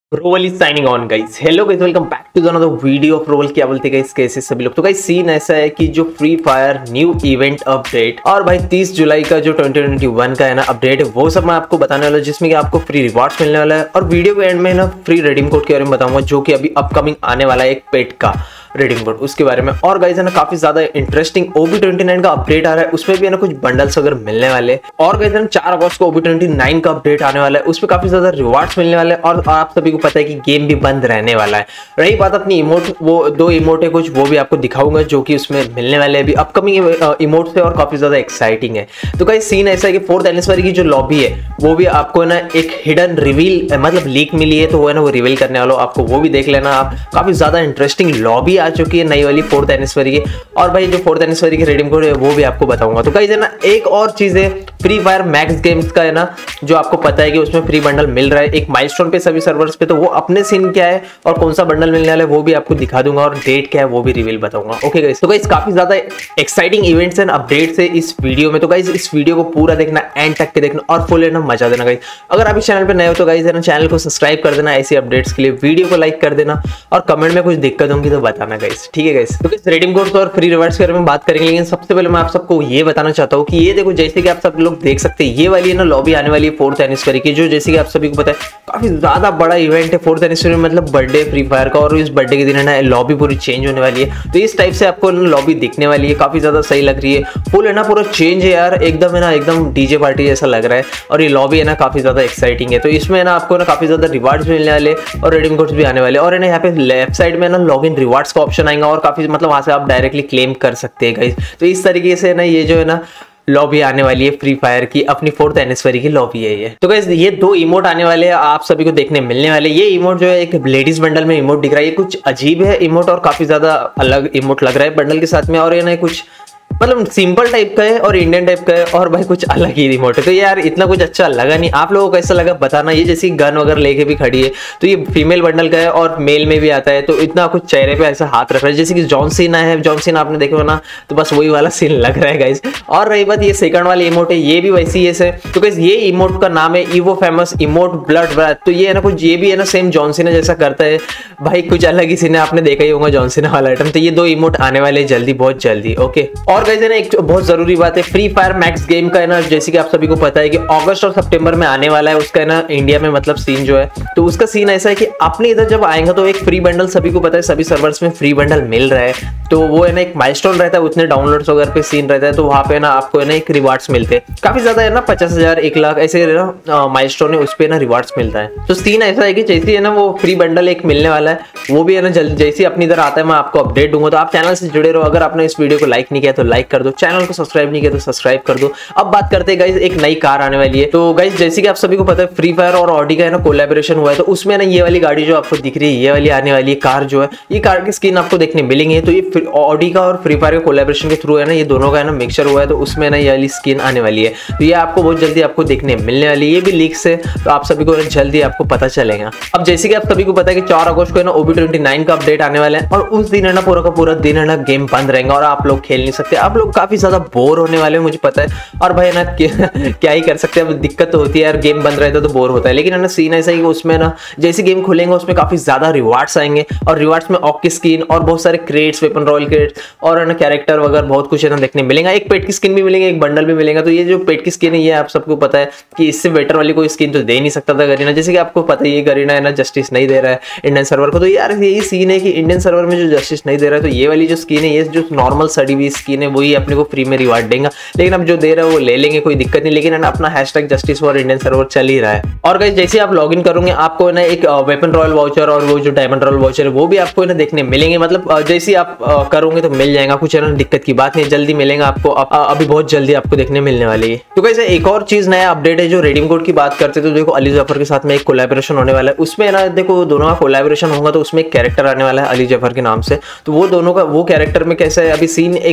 प्रोवल is signing on guys. Hello guys, welcome back to another video of प्रोवल। क्या बोलते guys, कैसे सभी लोग। तो गाइस सीन ऐसा है कि जो free fire new event update और भाई 30 जुलाई का जो 2021 का है ना अपडेट है, वो सब मैं आपको बताने वाला हूं, जिसमें कि आपको फ्री रिवॉर्ड्स मिलने वाला है और वीडियो के एंड में ना फ्री रिडीम कोड के बारे में बताऊंगा, जो कि अभी अपकमिंग आने वाला है एक पेट का रिडीम कोड, उसके बारे में। और गाइस है ना काफी ज्यादा इंटरेस्टिंग OB29 का अपडेट आ रहा है, उसमें भी है ना कुछ बंडल्स वगैरह मिलने वाले। और गाइस है ना 4 अगस्त को OB29 का अपडेट आने वाला है, उसमें काफी ज्यादा रिवार्ड्स मिलने वाले हैं और आप सभी को पता है कि गेम भी बंद रहने वाला है। रही बात अपनी इमोट, वो 2 इमोट है कुछ, वो भी आपको दिखाऊंगा जो कि उसमें मिलने वाले अभी अपकमिंग इमोट से और काफी ज्यादा एक्साइटिंग है। तो गाइस सीन ऐसा है कि 4th एनिवर्सरी की जो लॉबी है वो भी आपको ना एक हिडन रिवील मतलब लीक मिली है, तो वो है ना वो रिवील करने वाला आपको, वो भी देख लेना आप। काफी ज्यादा इंटरेस्टिंग लॉबी आ चुकी है नई वाली 4th एनिवर्सरी की, और भाई जो 4th एनिवर्सरी की रिडीम कोड है वो भी आपको बताऊंगा। तो गाइस है ना एक और चीज है, फ्री फायर मैक्स गेम्स का है ना, जो आपको पता है कि उसमें फ्री बंडल मिल रहा है एक माइलस्टोन पे सभी सर्वर्स पे, तो वो अपने सीन क्या है और कौन सा बंडल मिलने वाला है वो भी आपको दिखा दूंगा, और डेट क्या है वो भी रिवील बताऊंगा। ओके गाइस, तो गाइस काफी ज्यादा एक्साइटिंग इवेंट्स एंड अपडेट्स है इस वीडियो में, तो गाइस इस वीडियो को पूरा देखना, एंड तक के देखना और फुल है ना मजा देना गाइस। अगर आप इस चैनल पे नए हो तो गाइस है ना चैनल को सब्सक्राइब कर देना ऐसी अपडेट्स के लिए, वीडियो को लाइक कर देना और कमेंट में कुछ दिक्कत होगी तो बताना गाइस, ठीक है गाइस। तो गाइस रिडीम कोड्स और फ्री रिवार्ड्स के बारे में बात करेंगे, लेकिन सबसे पहले मैं आप सबको ये बताना चाहता हूँ कि ये देखो, जैसे कि आप सब लोग देख सकते हैं, ये वाली है ना लॉबी आने वाली है 4th एनिवर्सरी की, जो जैसे कि आप सभी को पता है काफी ज्यादा बड़ा इवेंट है 4th एनिवर्सरी में, मतलब बर्थडे फ्री फायर का, और इस बर्थडे के दिन है ना लॉबी पूरी चेंज होने वाली है। तो इस टाइप से आपको लॉबी दिखने वाली है, काफी ज्यादा सही लग रही है, फुल है ना पूरा चेंज है यार, एकदम है ना एकदम डीजे पार्टी जैसा लग रहा है, और ये लॉबी है ना काफी ज्यादा एक्साइटिंग है। तो इसमें ना आपको ना काफी ज्यादा रिवार्ड्स मिलने वाले और रिडीम कोड्स भी आने वाले, और है ना यहाँ पे लेफ्ट साइड में ना लॉगिन रिवार्ड्स का ऑप्शन आएगा, और काफी मतलब वहां से आप डायरेक्टली क्लेम कर सकते हैं गाइस। तो इस तरीके से ना ये जो है ना लॉबी आने वाली है फ्री फायर की, अपनी 4th एनिवर्सरी की लॉबी है ये। तो गाइस ये 2 इमोट आने वाले हैं, आप सभी को देखने मिलने वाले। ये इमोट जो है एक लेडीज बंडल में इमोट दिख रहा है, ये कुछ अजीब है इमोट और काफी ज्यादा अलग इमोट लग रहा है बंडल के साथ में, और ये ना कुछ मतलब सिंपल टाइप का है और इंडियन टाइप का है, और भाई कुछ अलग ही रिमोट है। तो यार इतना कुछ अच्छा लगा नहीं, आप लोगों को कैसा लगा बताना। ये जैसी गन वगैरह लेके भी खड़ी है, तो ये फीमेल बंडल का है और मेल में भी आता है, तो इतना कुछ चेहरे पे ऐसा हाथ रख रहा है जैसे कि जॉन सीना है, जॉन सीना आपने देखा ना, तो बस वही वाला सीन लग रहा है गाइस। और रही बात ये सेकंड वाली इमोट है, ये भी वैसी है। तो गाइस ये इमोट का नाम है evo famous emote blood broth. तो ये है ना कुछ, ये भी है ना सेम जॉन सीना जैसा करता है भाई, कुछ अलग ही सीन है, आपने देखा ही होगा जॉन सीना वाला आइटम। तो ये 2 इमोट आने वाले जल्दी, बहुत जल्दी। ओके, और गाइस है ना एक बहुत जरूरी बात है, फ्री फायर मैक्स गेम का है ना, जैसे कि आप सभी को पता है कि अगस्त और सितंबर में आने वाला है, उसका है ना इंडिया में मतलब सीन जो है, तो उसका सीन ऐसा है कि अपने इधर जब आएगा तो एक फ्री बंडल, सभी को पता है सभी सर्वर्स में फ्री बंडल मिल रहा है, तो वो है ना एक माइलस्टोन रहता है, उतने डाउनलोड्स वगैरह पे सीन रहता है, तो वहां पे ना आपको है ना एक रिवार्ड्स मिलते हैं काफी ज्यादा है ना, 50,000 1 लाख ऐसे ना माइलस्टोन है, उस पे ना रिवार्ड्स मिलता है। तो सीन ऐसा है कि जैसे है ना वो फ्री बंडल एक मिलने वाला है, वो भी है ना जल्दी जैसे अपनी इधर आता है मैं आपको अपडेट दूंगा, तो आप चैनल से जुड़े रहो। अगर आपने इस वीडियो को लाइक नहीं किया तो लाइक कर दो, चैनल को सब्सक्राइब नहीं किया तो सब्सक्राइब कर दो। अब बात करते हैं गाइस, एक नई कार आने वाली है। तो गाइस जैसे कि आप सभी को पता है फ्री फायर और ऑडी का है ना कोलैबोरेशन हुआ है, तो उसमें ना ये वाली गाड़ी जो आपको दिख रही है, ये वाली आने वाली है कार जो है, ये कार की स्किन आपको देखने मिलेंगे। तो ये ऑडी का और फ्री फायर के कोलैबोरेशन के थ्रू है ना, ये दोनों का है ना मिक्सचर हुआ है, तो उसमें ना ये वाली स्किन आने वाली है, तो ये आपको बहुत जल्दी आपको देखने मिलने वाली है, ये भी लीक से, तो आप सभी को जल्दी आपको पता चलेगा। अब जैसे कि आप सभी को पता है कि 4 अगस्त को है ना OB29 का अपडेट आने वाला है, और उस दिन है ना पूरा का पूरा दिन है ना गेम बंद रहेगा और आप लोग खेल नहीं सकते, आप लोग काफी ज्यादा बोर होने वाले हैं मुझे पता है, और भाई ना क्या ही कर सकते हैं, अब दिक्कत तो होती है यार, गेम बंद रहता है तो बोर होता है, लेकिन है ना सीन ऐसा ही कि उसमें ना जैसे गेम खुलेंगे उसमें काफी ज्यादा रिवार्ड्स आएंगे, और रिवार्ड्स में ऑक की स्किन और बहुत सारे क्रेट्स, वेपन रॉयल क्रेट्स और है ना कैरेक्टर वगैरह बहुत कुछ है ना देखने मिलेगा, एक पेट की स्किन भी मिलेंगे, एक बंडल भी मिलेगा। तो ये जो पेट की स्किन है ये आप सबको पता है कि इससे बेटर वाली कोई स्किन तो दे नहीं सकता था गरीना, जैसे कि आपको पता है ये गरीना है ना जस्टिस नहीं दे रहा है इंडियन सर्वर को, तो यार यही सीन है कि इंडियन सर्वर में जो जस्टिस नहीं दे रहा है, तो ये वाली जो स्किन है, ये जो नॉर्मल सड़ी हुई स्किन है वही अपने को फ्री में रिवार्ड देगा, लेकिन अब जो दे रहा है वो ले लेंगे, कोई दिक्कत नहीं, लेकिन है ना अपना #जस्टिस फॉर इंडियन सर्वर चल ही रहा है। और गाइस जैसे आप लॉगिन करोगे आपको ना एक वेपन रॉयल वाउचर और वो जो डायमंड रॉयल वाउचर है वो भी आपको ना देखने मिलेंगे, मतलब जैसे आप करोगे तो मिल जाएगा, कुछ है ना दिक्कत की बात नहीं, जल्दी मिलेगा आपको, अभी बहुत जल्दी आपको देखने मिलने वाली है। तो गाइस एक और चीज नया अपडेट है, जो रिडीम कोड की बात करते तो देखो अली जफर के साथ में एक कोलैबोरेशन होने वाला है, उसमें ना देखो दोनों का कोलैबोरेशन होगा, तो उसमें एक कैरेक्टर आने वाला है अली जफर के नाम से, तो वो दोनों का वो कैरेक्टर में कैसा है अभी सीन, एक पेड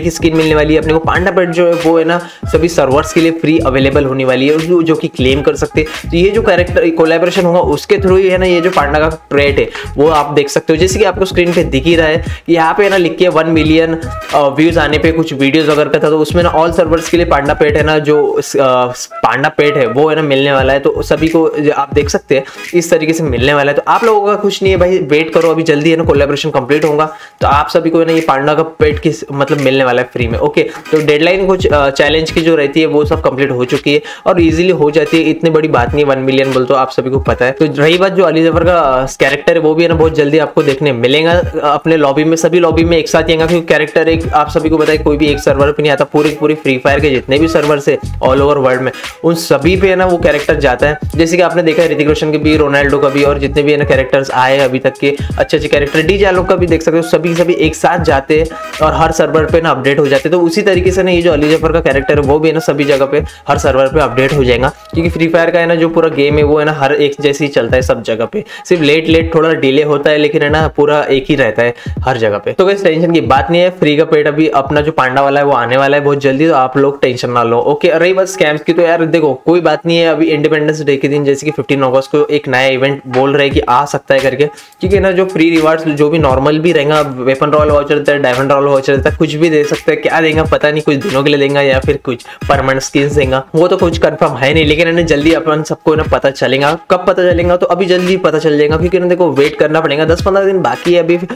की स्किन मिलने वाली है अपने को। पांडा पेट जो है वो है ना सभी सर्वर्स के लिए फ्री अवेलेबल होने वाली है, जो कि क्लेम कर सकते हैं। तो ये जो कैरेक्टर कोलैबोरेशन होगा उसके थ्रू ही है ना ये जो पांडा का ट्रेट है वो आप देख सकते हो। जैसे कि आपको स्क्रीन पे दिख ही रहा है कि यहाँ पे है ना लिख के 1 मिलियन व्यूज आने पे कुछ वीडियोस अगर का था, तो उसमें ना ऑल सर्वर्स के लिए पांडा पेट है ना, जो पांडा पेट है वो है ना मिलने वाला है। तो सभी को आप देख सकते हैं इस तरीके से मिलने वाला है। तो आप लोगों का कुछ नहीं है भाई, वेट करो, अभी जल्दी है ना कोलैबोरेशन कंप्लीट होगा तो आप सभी को है ना ये पांडा का पेट की मतलब मिलने वाला है फ्री में। ओके, तो डेडलाइन कुछ चैलेंज की जो रहती है वो सब कंप्लीट हो चुकी है और इजीली हो जाती है, इतनी बड़ी बात नहीं है। 1 मिलियन बोल तो आप सभी को पता है। तो रही बात जो अली जफर का कैरेक्टर है वो भी है ना बहुत जल्दी आपको देखने मिलेगा अपने लॉबी में, सभी लॉबी में एक साथ आएगा, क्योंकि कैरेक्टर एक आप सभी को पता है कोई भी एक सर्वर पे नहीं आता, पूरी फ्री फायर के जितने भी सर्वर है ऑल ओवर वर्ल्ड में उन सभी पे है ना वो कैरेक्टर जाता है। जैसे कि आपने देखा है ऋतिक रोशन के भी, रोनाल्डो का भी, और जितने भी है ना कैरेक्टर्स आए अभी तक के अच्छे कैरेक्टर, डीजे आलोक का भी देख सकते हो, सभी एक साथ जाते हैं और हर सर्वर पे ना अपडेट हो जाते हैं। तो उसी तरीके से ना ये जो अली जफर का कैरेक्टर है वो भी है ना सभी जगह पे हर सर्वर पे अपडेट हो जाएगा, क्योंकि फ्री फायर का है ना जो पूरा गेम है वो है ना हर एक जैसे ही चलता है सब जगह पे, सिर्फ लेट थोड़ा डिले होता है लेकिन है ना पूरा एक ही रहता है हर जगह पे। तो कोई टेंशन की बात नहीं है, फ्री का पेट अभी अपना जो पांडा वाला है वो आने वाला है बहुत जल्दी, तो आप लोग टेंशन ना लो। ओके, रही बात स्कैम्स की तो यार देखो कोई बात नहीं है, अभी इंडिपेंडेंस डे के दिन जैसे कि 15 अगस्त को एक नया इवेंट बोल रहे कि आ सकता है करके, क्योंकि ना जो फ्री रिवार्ड्स जो भी नॉर्मल भी रहेगा, वेपन रॉयल वाउचर रहता है, डायमंड रॉयल वाउचर रहता है, कुछ भी दे सकते हैं, क्या देगा पता नहीं, कुछ दिनों के लिए देगा या फिर कुछ परमानेंट स्किन्स देगा वो तो कुछ कंफर्म है नहीं, लेकिन ना जल्दी अपन सबको ना पता चलेगा। कब पता चलेगा? तो अभी जल्दी पता चल जाएगा, क्योंकि ना देखो वेट करना पड़ेगा, 10-15 दिन बाकी है अभी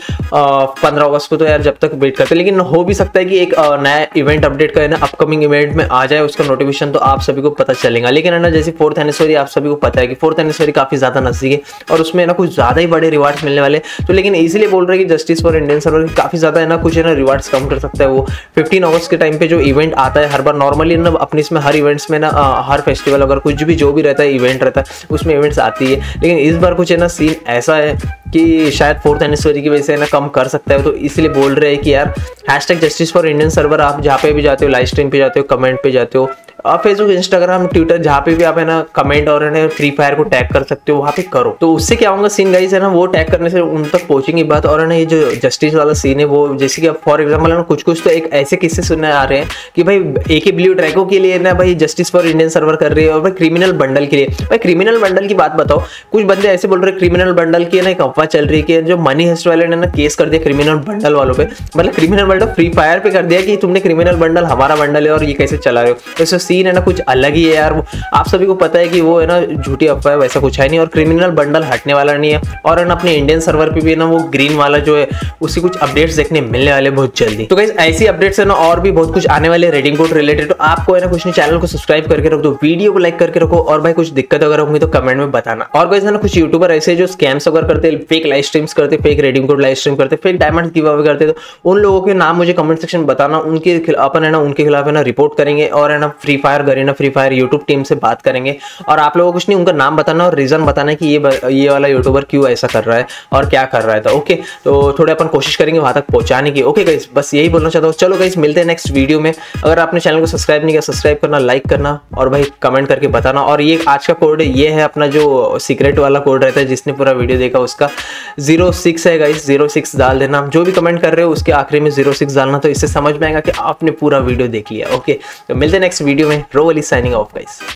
15 अगस्त को, तो यार जब तक वेट करते, लेकिन हो भी सकता है कि एक नया इवेंट अपडेट का है ना अपकमिंग इवेंट में आ जाए उसका नोटिफिकेशन, तो आप सभी को पता चलेगा। लेकिन है ना जैसे 4th एनिवर्सरी आप सभी को पता है कि 4th एनिवर्सरी काफी ज्यादा नजदीक है और उसमें ना कुछ ज्यादा ही बड़े रिवार्ड्स मिलने वाले, तो लेकिन इसीलिए बोल रहे हैं कि जस्टिस फॉर इंडियन सर्वर काफी ज्यादा है ना कुछ है ना रिवार्ड्स कम कर सकता है वो। 15 अगस्त के टाइम पे जो इवेंट आता है हर बार नॉर्मली ना अपने इसमें हर इवेंट्स में ना हर फेस्टिवल अगर कुछ भी जो भी रहता है इवेंट रहता है उसमें इवेंट्स आती है, लेकिन इस बार कुछ है ना सीन ऐसा है कि शायद 4th एनिवर्सरी की वजह से ना कम कर सकता है, तो इसलिए बोल रहे हैं कि यार #जस्टिस फॉर इंडियन सर्वर आप जहाँ पे भी जाते हो, लाइव स्ट्रीम पे जाते हो, कमेंट पे जाते हो, आप फेसबुक, इंस्टाग्राम, ट्विटर जहाँ पे भी आप है ना कमेंट और है ना फ्री फायर को टैग कर सकते हो, वहाँ पे करो। तो उससे क्या होगा सीन गाइस है ना, वो टैग करने से उन तक पहुंचेंगी बात। और है ना ये जो जस्टिस वाला सीन है वो जैसे कि फॉर एग्जाम्पल है ना कुछ तो एक ऐसे किस्से सुनने आ रहे हैं कि भाई AK ब्लू ट्रैको के लिए ना भाई जस्टिस फॉर इंडियन सर्वर कर रही है, और भाई क्रिमिनल बंडल के लिए, भाई क्रिमिनल बंडल की बात बताओ, कुछ बंदे ऐसे बोल रहे हैं क्रिमिनल बंडल की है ना एक अफवाह चल रही है कि जो मनी हेस्ट वाले ने ना केस कर दिया क्रिमिनल बंडल वालों पे, मतलब क्रिमिनल बंडल फ्री फायर पे कर दिया कि तुमने क्रिमिनल बंडल हमारा बंडल है और ये कैसे चला रहे हो। तो इसका सीन है ना कुछ अलग ही है यार, आप सभी को पता है कि वो है ना झूठी अफवाह है, वैसा कुछ है नहीं, और क्रिमिनल बंडल हटने वाला नहीं है। और है ना अपने इंडियन सर्वर पे भी ना वो ग्रीन वाला जो है उसकी कुछ अपडेट्स देखने मिलने वाले बहुत जल्दी। तो गाइस ऐसी अपडेट्स है ना और भी बहुत कुछ आने वाले रेडिंग कोड रिलेटेड, तो आपको है ना कुछ नहीं चैनल को सब्सक्राइब करके रख दो, वीडियो को लाइक करके रखो, और भाई कुछ दिक्कत अगर होंगी तो कमेंट में बताना। और गाइस है ना कुछ यूट्यूबर ऐसे जो स्कैम्स वगैरह करते, फेक लाइव स्ट्रीम्स करते, fake redeem code live stream करते, फेक डायमंड गिव अवे करते, तो उन लोगों के नाम मुझे कमेंट सेक्शन बताना, उनके अपन है ना उनके खिलाफ है ना रिपोर्ट करेंगे, और है ना free fire Garena free fire YouTube team से बात करेंगे। और आप लोगों को कुछ नहीं उनका नाम बताना और रीजन बताना कि ये वाला यूट्यूबर क्यों ऐसा कर रहा है और क्या कर रहा है। तो ओके, तो थोड़े अपन कोशिश करेंगे वहां तक पहुंचाने की। ओके गाइस, बस यही बोलना चाहता हूँ। चलो गाइस मिलते हैं नेक्स्ट वीडियो में। अगर आपने चैनल को सब्सक्राइब नहीं किया, सब्सक्राइब करना, लाइक करना, और भाई कमेंट करके बताना। और ये आज का कोड ये है अपना जो सीक्रेट वाला कोड रहता है, जिसने पूरा वीडियो देखा उसका 06 है गाइस, 06 डाल देना। जो भी कमेंट कर रहे हो उसके आखिरी में 06 डालना, तो इससे समझ में आएगा कि आपने पूरा वीडियो देख लिया। ओके, तो मिलते हैं नेक्स्ट वीडियो में। रो अली साइनिंग ऑफ गाइस।